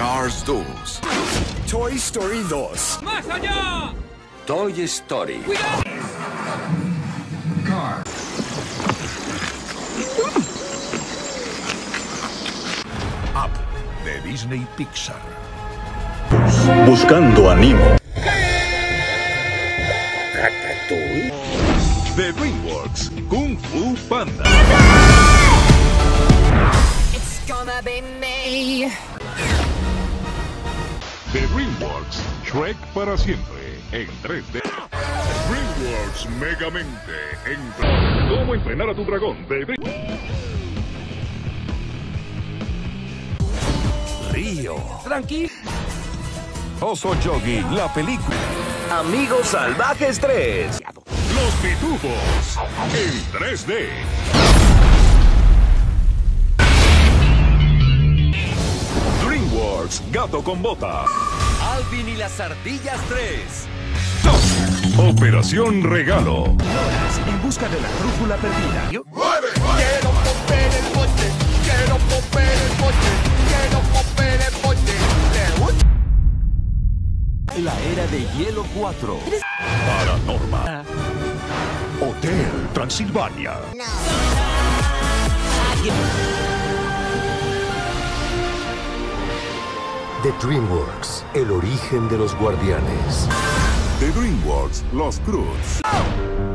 Cars 2. Toy Story 2. ¡Más allá! Toy Story. Cars. Up de Disney Pixar. Buscando a Nemo. De DreamWorks, Kung Fu Panda. It's gonna be me. De DreamWorks, Shrek para siempre, en 3D. DreamWorks Megamente, en ¿Cómo entrenar a tu dragón? De Río. Tranquilo. Oso Yogi, la película. Amigos Salvajes 3. Los Pitufos, en 3D. DreamWorks, Gato con Bota. Alvin y las ardillas 3. Operación Regalo. En busca de la brújula perdida. Quiero romper el bote. Quiero romper el bote. Quiero romper el bote. La era de hielo 4. Paranorma. Hotel Transilvania. De DreamWorks, el origen de los guardianes. De DreamWorks, Los Cruz.